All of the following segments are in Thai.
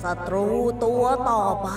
ศัตรูตัวต่อไป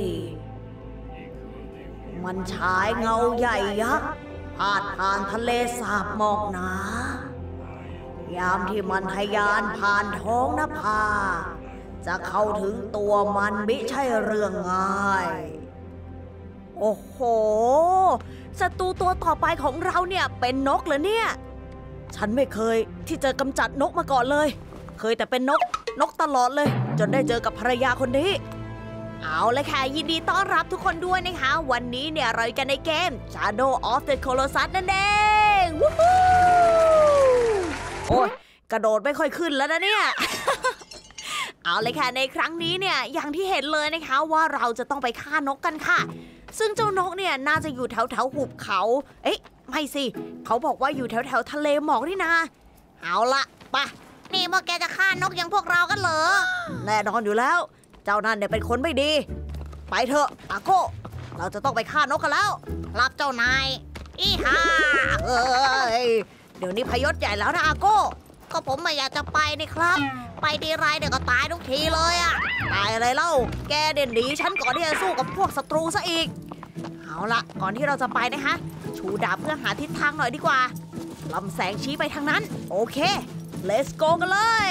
มันฉายเงาใหญ่ยักษ์พาดผ่านทะเลสาบหมอกหนายามที่มันทะยานผ่านท้องนภาจะเข้าถึงตัวมันไม่ใช่เรื่องง่ายโอ้โหศัตรูตัวต่อไปของเราเนี่ยเป็นนกเหรอเนี่ยฉันไม่เคยที่จะกำจัดนกมาก่อนเลยเคยแต่เป็นนกตลอดเลยจนได้เจอกับภรรยาคนนี้เอาเลยค่ะยินดีต้อนรับทุกคนด้วยนะคะวันนี้เนี่ยเราอยู่กันในเกม Shadow of the Colossus นั่นเองวู้ฮู้โอ้ยกระโดดไม่ค่อยขึ้นแล้วนะเนี่ย เอาเลยค่ะในครั้งนี้เนี่ยอย่างที่เห็นเลยนะคะว่าเราจะต้องไปฆ่านกกันค่ะซึ่งเจ้านกเนี่ยน่าจะอยู่แถวหุบเขาเอ๊ะไม่สิเขาบอกว่าอยู่แถวทะเลหมอกนี่นะเอาละไปนี่พวกแกจะฆ่านกอย่างพวกเรากันเหรอแน่นอนอยู่แล้วเจ้านั่นเนี่ยเป็นคนไม่ดีไปเถอะอาโก้เราจะต้องไปฆ่านกกันแล้วรับเจ้านายอีฮ่าเอ้ยเดี๋ยวนี้พยศใหญ่แล้วนะอาโก้ก็ผมไม่อยากจะไปนี่ครับไปดีไรเดี๋ยวก็ตายทุกทีเลยอะตายอะไรเล่าแกเด่นดีฉันก่อนที่จะสู้กับพวกศัตรูซะอีกเอาละก่อนที่เราจะไปนะคะชูดาบเพื่อหาทิศทางหน่อยดีกว่าลำแสงชี้ไปทางนั้นโอเค let's go กันเลย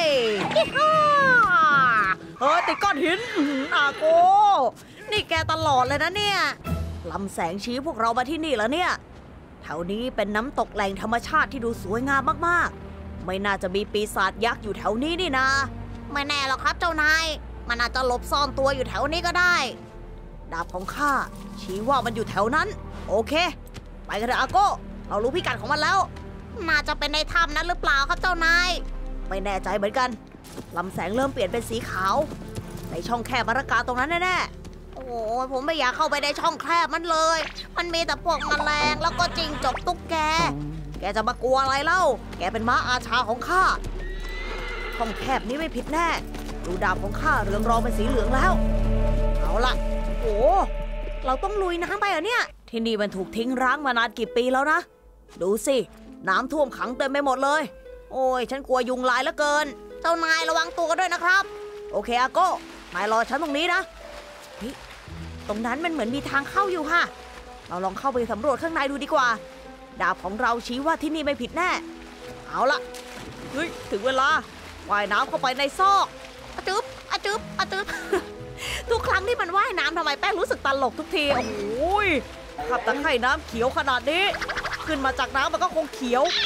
ติดก้อนหินอาโก้นี่แกตลอดเลยนะเนี่ยลำแสงชี้พวกเรามาที่นี่แล้วเนี่ยแถวนี้เป็นน้ำตกแหล่งธรรมชาติที่ดูสวยงามมากๆไม่น่าจะมีปีศาจยักษ์อยู่แถวนี้นี่นะไม่แน่หรอกครับเจ้านายมันอาจจะหลบซ่อนตัวอยู่แถวนี้ก็ได้ดาบของข้าชี้ว่ามันอยู่แถวนั้นโอเคไปกันเถอะอาโก้เรารู้พิกัดของมันแล้วน่าจะเป็นในถ้ำนั้นหรือเปล่าครับเจ้านายไม่แน่ใจเหมือนกันลำแสงเริ่มเปลี่ยนเป็นสีขาวในช่องแคบมรกาตรงนั้นแน่ๆโอ้ยผมไม่อยากเข้าไปในช่องแคบมันเลยมันมีแต่พวกแมลงแล้วก็จิ้งจกตุ๊กแกจะมากลัวอะไรเล่าแกเป็นม้าอาชาของข้าช่องแคบนี้ไม่ผิดแน่ดูดาบของข้าเรืองรองเป็นสีเหลืองแล้วเอาล่ะโอ้เราต้องลุยน้ำไปเหรอเนี่ยที่นี่มันถูกทิ้งร้างมานานกี่ปีแล้วนะดูสิน้ำท่วมขังเต็มไปหมดเลยโอ้ยฉันกลัวยุงลายเหลือเกินเจ้านายระวังตัวกันด้วยนะครับโอเคอาโก้นายรอฉันตรงนี้นะตรงนั้นมันเหมือนมีทางเข้าอยู่ค่ะเราลองเข้าไปสำรวจข้างในดูดีกว่าดาบของเราชี้ว่าที่นี่ไม่ผิดแน่เอาละเฮ้ยถึงเวลาว่ายน้ำเข้าไปในซอกอะจึ๊บทุกครั้งที่มันว่ายน้ำทำไมแป้งรู้สึกตลกทุกทีโอ้ยขับตะไคร่น้ำเขียวขนาดนี้ขึ้นมาจากน้ำมันก็คงเขียว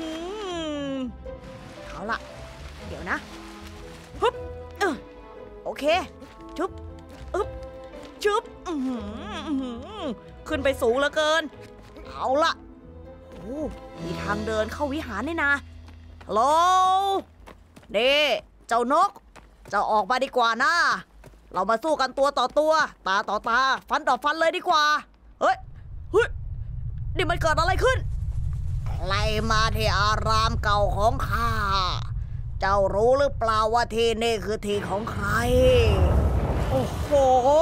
เอาละเดี๋ยวนะฮึบโอเคชุบชุบขึ้นไปสูงเหลือเกินเอาละโอ้มีทางเดินเข้าวิหารนี่นะฮัลโหลนี่เจ้านกเจ้าออกมาดีกว่านะเรามาสู้กันตัวต่อตัวตาต่อตาฟันต่อฟันเลยดีกว่าเฮ้ยนี่มันเกิดอะไรขึ้นไล่มาที่อารามเก่าของข้าเจ้ารู้หรือเปล่าว่าที่นี่คือที่ของใครโอ้โห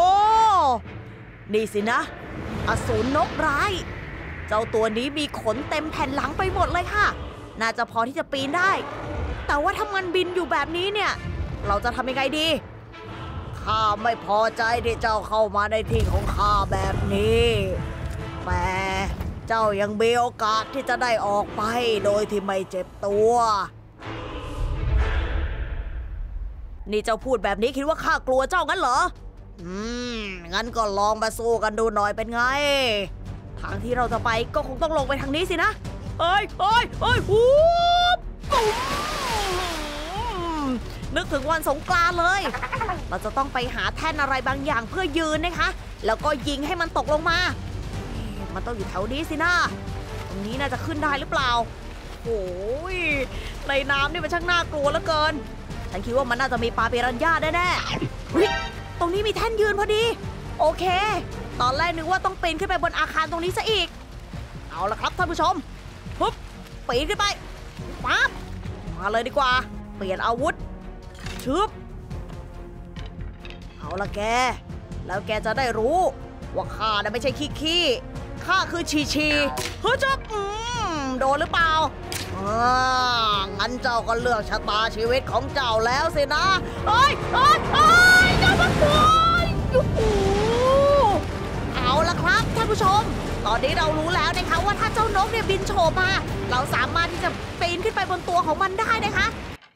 นี่สินะอสูรนกร้ายเจ้าตัวนี้มีขนเต็มแผ่นหลังไปหมดเลยค่ะน่าจะพอที่จะปีนได้แต่ว่าถ้ามันบินอยู่แบบนี้เนี่ยเราจะทำยังไงดีข้าไม่พอใจที่เจ้าเข้ามาในที่ของข้าแบบนี้แต่เจ้ายังมีโอกาสที่จะได้ออกไปโดยที่ไม่เจ็บตัวนี่เจ้าพูดแบบนี้คิดว่าข้ากลัวเจ้างั้นเหรองั้นก็ลองมาสู้กันดูหน่อยเป็นไงทางที่เราจะไปก็คงต้องลงไปทางนี้สินะเอ้ยฮู้นึกถึงวันสงกรานต์เลยเราจะต้องไปหาแท่นอะไรบางอย่างเพื่อยืนนะคะแล้วก็ยิงให้มันตกลงมามันต้องอยู่แถวนี้สินะตรงนี้น่าจะขึ้นได้หรือเปล่าโอ้ยในน้ำนี่มันช่างน่ากลัวเหลือเกินฉันคิดว่ามันน่าจะมีปลาปิรันย่าแน่ๆตรงนี้มีแท่นยืนพอดีโอเคตอนแรกนึกว่าต้องปีนขึ้นไปบนอาคารตรงนี้ซะอีกเอาละครับท่านผู้ชมปุ๊บปีนขึ้นไปปั๊บมาเลยดีกว่าเปลี่ยนอาวุธชึบเอาละแกแล้วแกจะได้รู้ว่าข้าเนี่ยไม่ใช่ขี้ข้าคือชีเฮ้ยจ๊บโดนหรือเปล่างั้นเจ้าก็เลือกชะตาชีวิตของเจ้าแล้วสินะเฮ้ยเจ้ามันโอ้ยโอ้โหเอาละครับท่านผู้ชมตอนนี้เรารู้แล้วนะคะว่าถ้าเจ้านกเนี่ยบินโฉบมาเราสามารถที่จะปีนขึ้นไปบนตัวของมันได้นะคะ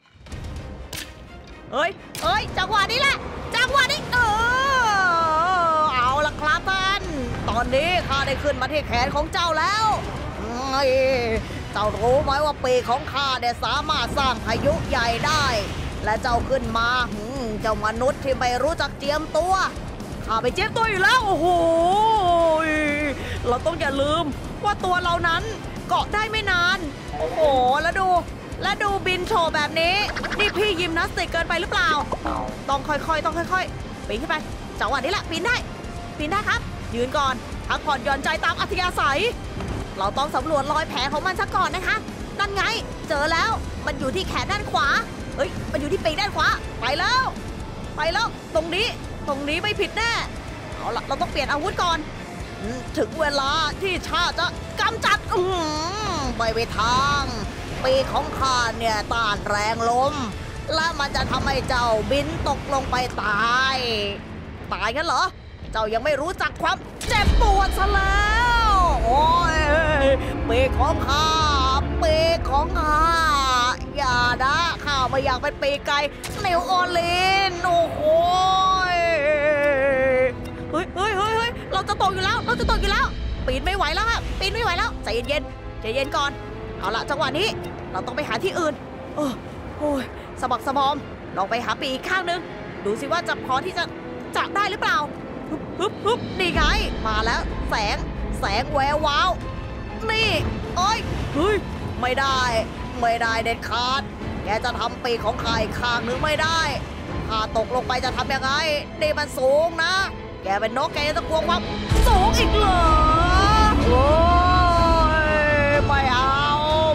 เฮ้ยจังหวะนี้แหละจังหวะนี้เอาละครับท่านตอนนี้ข้าได้ขึ้นมาที่แขนของเจ้าแล้วเจ้ารู้ไหมว่าปีกของข้าเนี่ยสามารถสร้างพายุใหญ่ได้และเจ้าขึ้นมาเจ้ามนุษย์ที่ไม่รู้จักเจียมตัวข้าไปเจียมตัวอยู่แล้วโอ้โหเราต้องอย่าลืมว่าตัวเรานั้นเกาะได้ไม่นานโอ้โหแล้วดูบินโชว์แบบนี้นี่พี่ยิมนาสติกเกินไปหรือเปล่าต้องค่อยๆปีนขึ้นไปจังหวะนี้แหละปีนได้ครับยืนก่อนพักผ่อนหย่อนใจตามอัธยาศัยเราต้องสำรวจรอยแผลของมันซะก่อนนะคะนั่นไงเจอแล้วมันอยู่ที่แขนด้านขวามันอยู่ที่ปีกด้านขวาไปแล้วตรงนี้ไม่ผิดแน่เอาล่ะเราต้องเปลี่ยนอาวุธก่อนถึงเวลาที่ชาจะกำจัดไปทางปีกของข้าเนี่ยต้านแรงลมและมันจะทำให้เจ้าบินตกลงไปตายงั้นเหรอเจ้ายังไม่รู้จักความเจ็บปวดซะแล้วโอ้ยปีกของข้าอย่านะข้าไม่อยากเป็นปีกไก่นิวออร์ลีนโอ้โหเฮ้ยเราจะตกอยู่แล้วปีนไม่ไหวแล้วใจเย็นก่อนเอาละจังหวะนี้เราต้องไปหาที่อื่นโอ้ยสะบักสะบอมลองไปหาปีกอีกข้างนึงดูสิว่าจะพอที่จะจับได้หรือเปล่าฮึบนี่ไงมาแล้วแสงแวววาวนี่เฮ้ยไม่ได้เด็ดขาดแกจะทำปีกของใครข้างนึงไม่ได้ถ้าตกลงไปจะทำยังไงนี่มันสูงนะแกเป็นนกแกจะกลัวความสูงอีกเหรอโอ้ยไม่เอา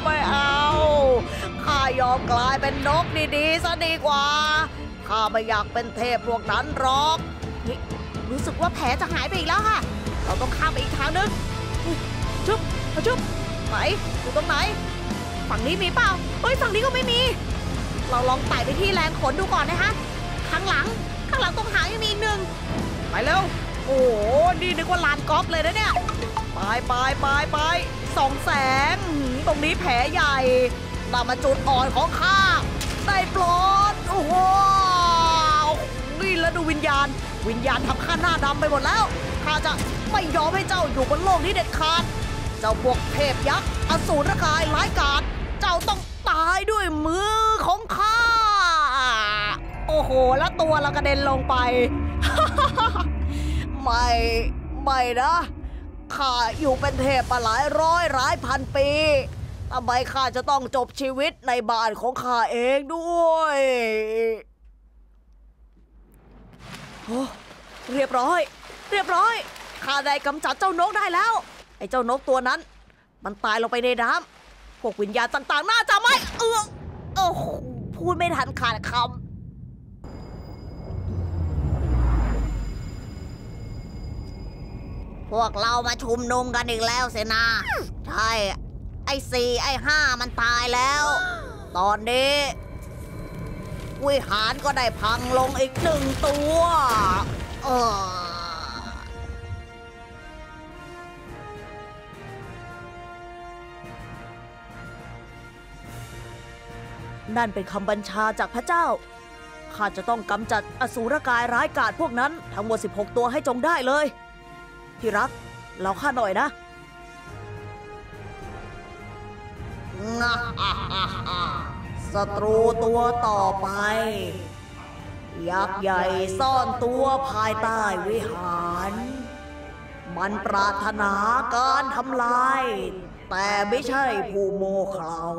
ข้ายอมกลายเป็นนกดีๆซะดีกว่าข้าไม่อยากเป็นเทพพวกนั้นหรอกรู้สึกว่าแผลจะหายไปอีกแล้วค่ะเราต้องข้ามไปอีกทางนึงชุบไหนอยู่ตรงไหนฝั่งนี้มีเปล่าฝั่งนี้ก็ไม่มีเราลองไต่ไปที่แรงขนดูก่อนนะคะข้างหลังตรงหางยังมีอีกหนึ่งไปเร็วโอ้โหนี่นึกว่าลานกอล์ฟเลยนะเนี่ยไปส่องแสงตรงนี้แผลใหญ่ตามมาจุดอ่อนของข้าได้โปรดโอ้โหนี่แล้วดูวิญญาณทำข้าหน้าดำไปหมดแล้วข้าจะไม่ยอมให้เจ้าอยู่บนโลกนี้เด็ดขาดเจ้าพวกเทพยักษ์อสูรกายร้ายกาจเจ้าต้องตายด้วยมือของข้าโอ้โหแล้วตัวเรากระเด็นลงไป ไม่นะข้าอยู่เป็นเทพมาหลายพันปีทำไมข้าจะต้องจบชีวิตในบ้านของข้าเองด้วยโอ้เรียบร้อยข้าได้กำจัดเจ้านกได้แล้วไอ้เจ้านกตัวนั้นมันตายลงไปในน้ำพวกวิญญาณต่างๆน่าจะไม่พูดไม่ทันขาดคำพวกเรามาชุมนุมกันอีกแล้วเสนาใช่ไอ้4ไอ้5มันตายแล้วตอนนี้วิหารก็ได้พังลงอีก1ตัวนั่นเป็นคำบัญชาจากพระเจ้าข้าจะต้องกำจัดอสูรกายร้ายกาจพวกนั้นทั้งหมด16ตัวให้จงได้เลยที่รักเราข้าหน่อยนะศัตรูตัวต่อไปยักษ์ใหญ่ซ่อนตัวภายใต้วิหารมันปรารถนาการทำลายแต่ไม่ใช่ผู้โง่เขลา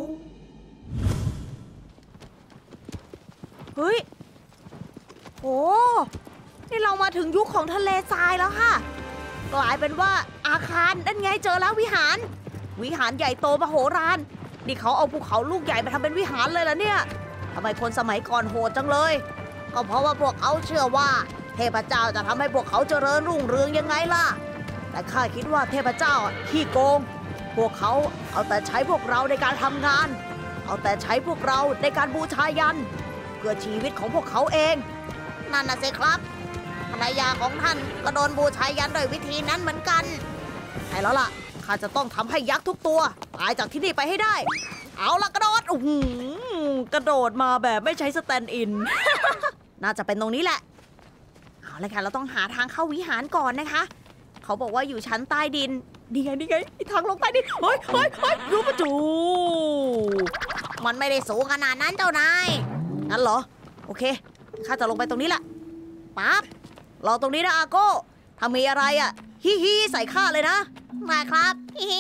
เฮ้ยโอ้นี่เรามาถึงยุคของทะเลทรายแล้วค่ะกลายเป็นว่าอาคารนั่นไงเจอแล้ววิหารใหญ่โตมโหฬารนี่เขาเอาภูเขาลูกใหญ่มาทำเป็นวิหารเลยล่ะเนี่ยทำไมคนสมัยก่อนโหดจังเลยก็เพราะว่าพวกเขาเชื่อว่าเทพเจ้าจะทำให้พวกเขาเจริญรุ่งเรืองยังไงล่ะแต่ข้าคิดว่าเทพเจ้าขี้โกงพวกเขาเอาแต่ใช้พวกเราในการทำงานเอาแต่ใช้พวกเราในการบูชายันเพื่อชีวิตของพวกเขาเองนั่นน่ะสิครับภรรยาของท่านก็โดนบูชายันโดยวิธีนั้นเหมือนกันใช่แล้วล่ะข้าจะต้องทำให้ยักษ์ทุกตัวตายจากที่นี่ไปให้ได้เอาล่ะกระโดดกระโดดมาแบบไม่ใช้สแตนด์อิน น่าจะเป็นตรงนี้แหละเอาเลยค่ะเราต้องหาทางเข้าวิหารก่อนนะคะเขาบอกว่าอยู่ชั้นใต้ดินนี่ไงทางลงใต้ดินเฮ้ยรู้ประตูมันไม่ได้สูงขนาดนั้นเจ้านายงั้นเหรอโอเคข้าจะลงไปตรงนี้แหละปั๊บรอตรงนี้นะอาโก้ถ้ามีอะไรอ่ะฮิใส่ข้าเลยนะมาครับฮิ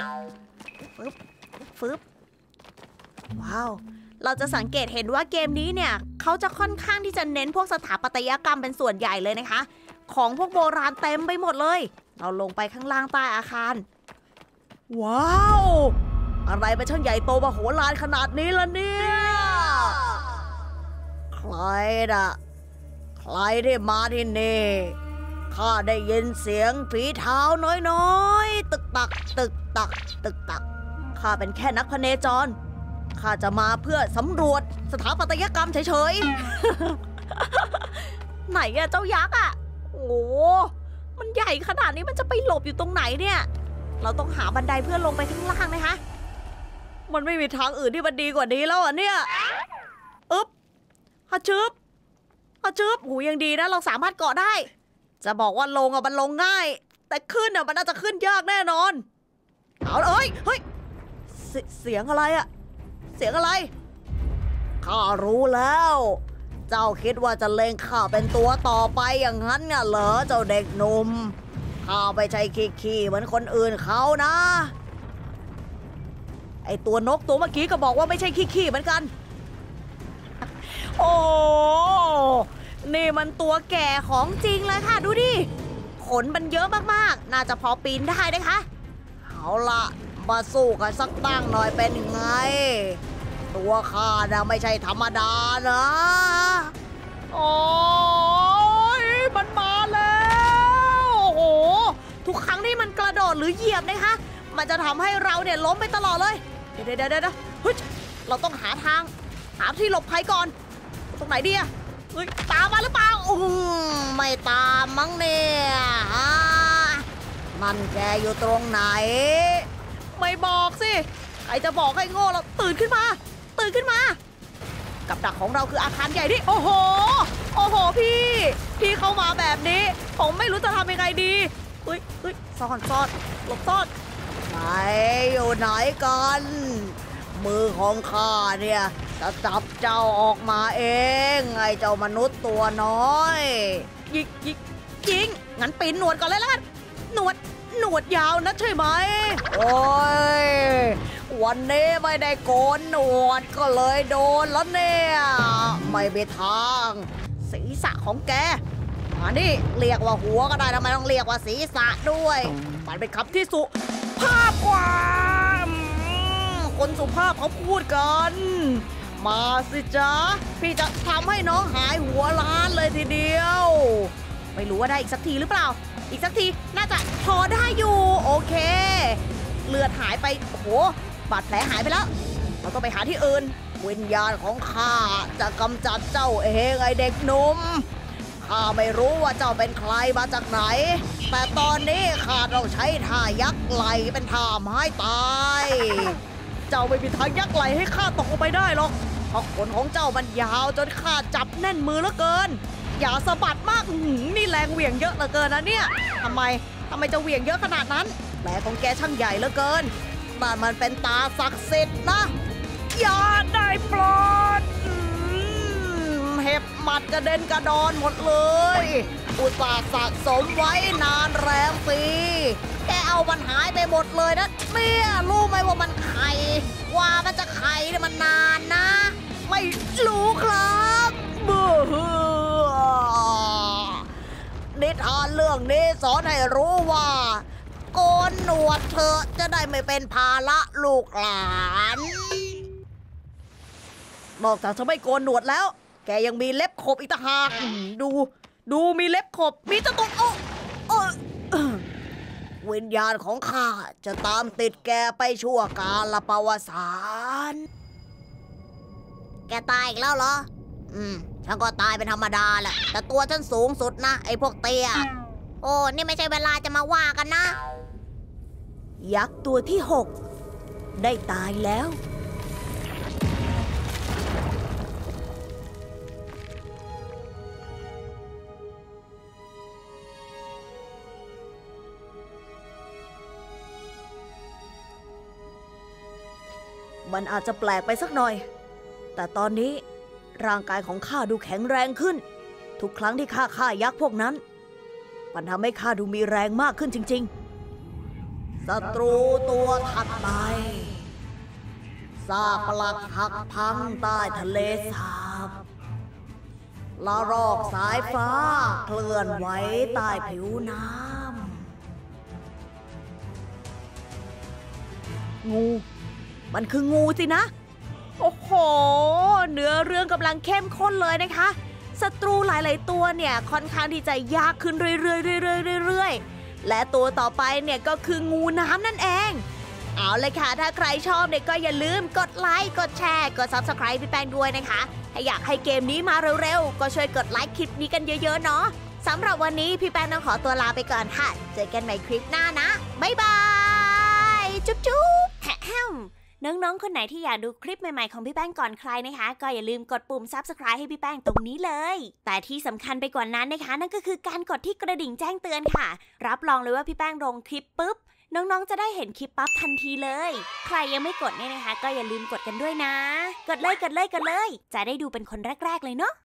ฟึบว้าวเราจะสังเกตเห็นว่าเกมนี้เนี่ยเขาจะค่อนข้างที่จะเน้นพวกสถาปัตยกรรมเป็นส่วนใหญ่เลยนะคะของพวกโบราณเต็มไปหมดเลยเราลงไปข้างล่างใต้อาคารว้าวอะไรเป็นช่างใหญ่โตมโหฬารขนาดนี้ล่ะเนี่ยใครน่ะใครที่มาที่นี่ข้าได้ยินเสียงฝีเท้าน้อยๆตึกตักข้าเป็นแค่นักพเนจรข้าจะมาเพื่อสำรวจสถาปัตยกรรมเฉยๆ ไหนอะเจ้ายักษ์อะโอ้มันใหญ่ขนาดนี้มันจะไปหลบอยู่ตรงไหนเนี่ยเราต้องหาบันไดเพื่อลงไปข้างล่างนะคะมันไม่มีทางอื่นที่มันดีกว่านี้แล้วอ่ะเนี่ยฮัชึบหูยังดีนะเราสามารถเกาะได้จะบอกว่าลงอะมันลงง่ายแต่ขึ้นอะมันน่าจะขึ้นยากแน่นอนเอาเลยเฮ้ยเสียงอะไรอะเสียงอะไรข้ารู้แล้วเจ้าคิดว่าจะเล็งข้าเป็นตัวต่อไปอย่างนั้นน่ะเหรอเจ้าเด็กหนุ่มข้าไม่ใช่ขี้เหมือนคนอื่นเขานะไอตัวนกตัวเมื่อกี้ก็บอกว่าไม่ใช่ขี้เหมือนกันโอ้นี่มันตัวแก่ของจริงเลยค่ะดูดิขนมันเยอะมากๆน่าจะพอปีนได้นะคะเอาล่ะมาสู้กันสักตั้งหน่อยเป็นไงตัวข้าน่ะไม่ใช่ธรรมดานะโอ้ยมันมาแล้วโอ้โหทุกครั้งที่มันกระโดดหรือเหยียบนะคะมันจะทำให้เราเนี่ยล้มไปตลอดเลยเดี๋ยวเฮ้ยเราต้องหาที่หลบภัยก่อนตรงไหนดีอะเฮ้ยตามมาหรือเปล่าไม่ตามมั้งเนี่ยมันแกอยู่ตรงไหนไม่บอกสิใครจะบอกให้โง่เราตื่นขึ้นมากับดักของเราคืออาคารใหญ่ที่โอ้โหพี่เข้ามาแบบนี้ผมไม่รู้จะทำยังไงดีเฮ้ยซ่อนหลบซ่อนไหนอยู่ไหนกันมือของข้าเนี่ยจะจับเจ้าออกมาเองไงเจ้ามนุษย์ตัวน้อยยิงงั้นปีนหนวดก่อนเลยละกันหนวดยาวนะใช่ไหมโอ้ยวันนี้ไม่ได้โกนหนวดก็เลยโดนแล้วเนี่ยไม่มีทางศีรษะของแกนี่เรียกว่าหัวก็ได้ทำไมต้องเรียกว่าศีรษะด้วยมันเป็นคำที่สุภาพกว่าคนสุภาพเขาพูดกันมาสิจ๊ะพี่จะทำให้น้องหายหัวล้านเลยทีเดียวไม่รู้ว่าได้อีกสักทีหรือเปล่าอีกสักทีน่าจะพอได้อยู่โอเคเลือดหายไปโอ้โหบาดแผลหายไปแล้วเราต้องไปหาที่อื่นวิญญาณของข้าจะกำจัดเจ้าเองไอเด็กหนุ่มข้าไม่รู้ว่าเจ้าเป็นใครมาจากไหนแต่ตอนนี้ข้าต้องใช้ท่ายักษ์ไหลเป็นท่าไม้ตายเจ้าไม่มีทางยักษ์ไหลให้ข้าตกลงไปได้หรอกเพราะขนของเจ้ามันยาวจนข้าจับแน่นมือเหลือเกินอย่าสะบัดมากนี่แรงเหวี่ยงเยอะเหลือเกินนะเนี่ยทำไมจะเหวี่ยงเยอะขนาดนั้นแผลของแกช่างใหญ่เหลือเกินแต่มันเป็นตาศักดิ์สิทธิ์นะอย่าได้โปรดเห็บหมัดกระเด็นกระดอนหมดเลยอุตส่าห์สะสมไว้นานแรมปีแกเอามันหายไปหมดเลยนะเนี่ยรู้ไหมว่ามันไข่ว่ามันจะไข่เนี่ยมันนานนะไม่รู้ครับนิทานเรื่องนี้สอนให้รู้ว่าโกนหนวดเธอจะได้ไม่เป็นภาระลูกหลานนอกจากจะไม่โกนหนวดแล้วแกยังมีเล็บขบอีกต่างหากดูมีเล็บขบมีเจ้าตัววิญญาณของข้าจะตามติดแกไปชั่วกาลปวสานแกตายอีกแล้วเหรอฉันก็ตายเป็นธรรมดาแหละแต่ตัวฉันสูงสุดนะไอ้พวกเตี้ยโอ้นี่ไม่ใช่เวลาจะมาว่ากันนะยักษ์ตัวที่6ได้ตายแล้วมันอาจจะแปลกไปสักหน่อยแต่ตอนนี้ร่างกายของข้าดูแข็งแรงขึ้นทุกครั้งที่ข้าฆ่ายักษ์พวกนั้นมันทำให้ข้าดูมีแรงมากขึ้นจริงๆศัตรูตัวถัดไปซากปลักหักพังใต้ทะเลสาบละรอกสายฟ้าเคลื่อนไหวใต้ผิวน้ำงูมันคืองูสินะโอ้โหเนื้อเรื่องกำลังเข้มข้นเลยนะคะศัตรูหลายๆตัวเนี่ยค่อนข้างที่จะยากขึ้นเรื่อยๆและตัวต่อไปเนี่ยก็คืองูน้ำนั่นเองเอาเลยค่ะถ้าใครชอบเนี่ยก็อย่าลืมกดไลค์กดแชร์กด Subscribe พี่แป้งด้วยนะคะถ้าอยากให้เกมนี้มาเร็วๆก็ช่วยกดไลค์คลิปนี้กันเยอะๆเนาะสำหรับวันนี้พี่แป้งต้องขอตัวลาไปก่อนค่ะเจอกันใหม่คลิปหน้านะบ๊ายบายจุ๊บๆแฮมน้องๆคนไหนที่อยากดูคลิปใหม่ๆของพี่แป้งก่อนใครนะคะก็อย่าลืมกดปุ่ม Subscribe ให้พี่แป้งตรงนี้เลยแต่ที่สำคัญไปกว่านั้นนะคะนั่นก็คือการกดที่กระดิ่งแจ้งเตือนค่ะรับรองเลยว่าพี่แป้งลงคลิปปุ๊บน้องๆจะได้เห็นคลิปปั๊บทันทีเลยใครยังไม่กดเนี่ยนะคะก็อย่าลืมกดกันด้วยนะกดเลยจะได้ดูเป็นคนแรกๆเลยเนาะ